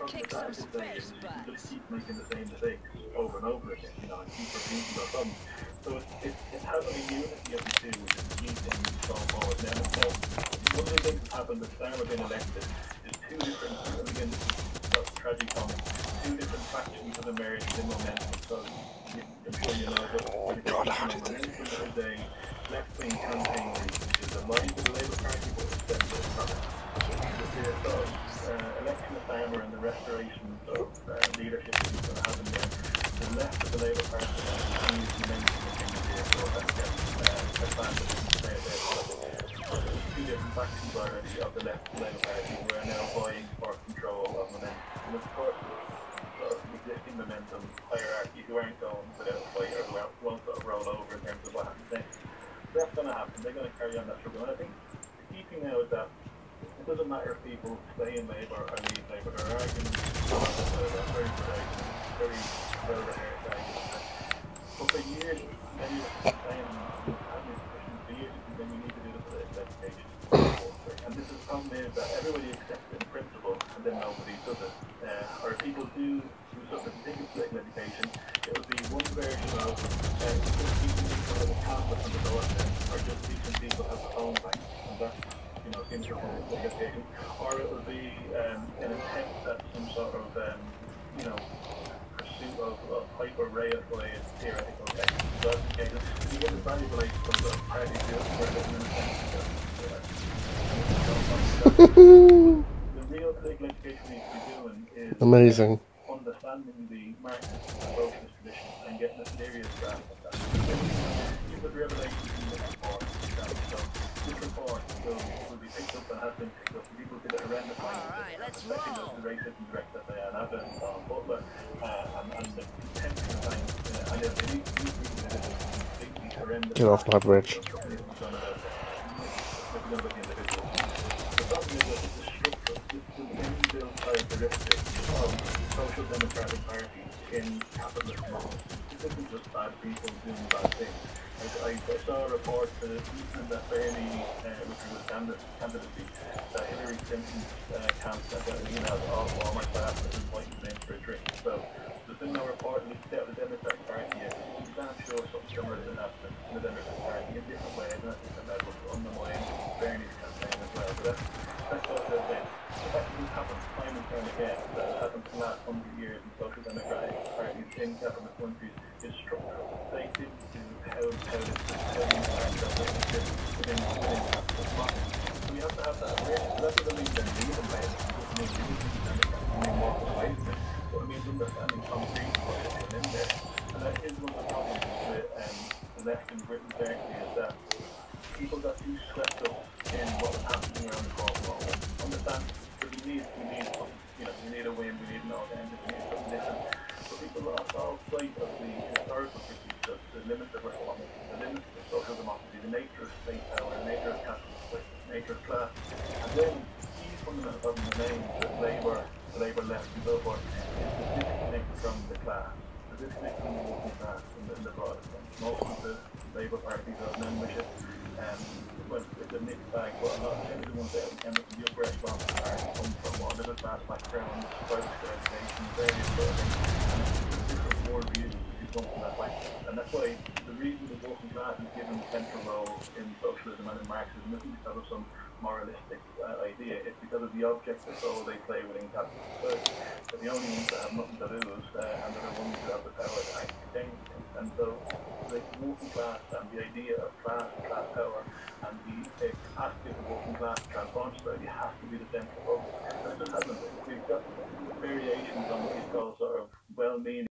problem with that is that you can just keep making the same mistakes over and over again, you know, and keep repeating those problems. So it's having a unity of the two, which is the key thing going forward. Now, one of the things that's happened this time we've been elected is two different, and again, this is tragic comic, two different factions have emerged in momentum. So I'm sure you know that momentum is a left-wing campaign which is aligned with the Labour Party, but it's separate from it. The sort of election of Farmer and the restoration of leadership that he's going to have in there. The left of the Labour Party continues to mention the so that gets advantage in their politics. There's two different factions already of the left Labour Party who are now vying for control of momentum. And of course, sort of existing momentum hierarchy who aren't going without a fight or who won't sort of roll over in terms of what happens next. So that's going to happen. They're going to carry on that struggle. And I think the key thing now is that it doesn't matter if people stay in Labour or leave Labour. There are arguments very very well rehearsed arguments. But for years, many of us have been saying, had these discussions for years, then we need to do the political education. And this is the problem is that everybody accepts it in principle, and then nobody does it. Or if people do sort of think of political education, it will be one version of just teaching people how to canvas on the doorstep, or just teaching people how to own banks. And that's, you know, seems to be political education. Or it will be an attempt at some sort of, you know, pursuit of hyper-reified theoretical techniques. So that's the case. You get this valuable like some sort of party field where there's an attempt the real political education we need to be doing is amazing. Understanding the Marxist and socialist tradition and getting a serious grasp of that. You've got revelations in this report. So this report will be picked up and has been picked up. People did a horrendous especially the racism director that they had evidence on Butler and the contempt for science. And they need to completely horrendous. Get off my bridge. The problem is that it's a structural, it's the inbuilt characteristics of social democratic parties in capitalist models. This isn't just bad people doing bad things. I saw a report that Bernie, which was a candidacy, that Hillary Clinton's camp sent out an email to all my class and inviting them for a drink. So there's been no report leaked out of the Democratic Party yet. I'm damn sure something similar has been happening in the Democratic Party in different ways, and at different levels to undermine Bernie's campaign as well. So that's what the fact that this happens time and time again, that it happened for the last 100 years in social democratic parties in capitalist countries, is structural. They didn't do how the impact of relationship within capitalist markets. So we have to have that awareness. That doesn't mean they're leaving ways, it doesn't mean using democracy, it means walking away from it, but it means understanding concrete what is within there. And that is one of the problems with the left in Britain currently, is that people got too swept up in what was happening around the corner. Understand that we need something, you know, we need a win, we need an alternative, we need something different. But people lost all sight of the historical critiques of the limits of reform, the limits of social democracy, the nature of state power, the nature of capital, the nature of class. And then these fundamental problems remain that the Labour left and so forth, is the disconnect from the class, the disconnect from the working class in the broader sense. Most of the Labour parties have membership, well, it's a mixed bag, but a lot of the ones that end up in the upper echelon of the party come from more middle class backgrounds, private school education, various sort of things, and it's different worldviews who come from that background. And that's why the reason the working class is given a central role in socialism and in Marxism isn't because of some moralistic idea, it's because of the objective role they play within capitalist society. They're the only ones that have nothing to lose, and they're the ones who have the power to actually change things. And so the working class and the idea of class power and the capacity of the working class to transform society has to be the central focus. And it just hasn't. We've got variations on what you call sort of well-meaning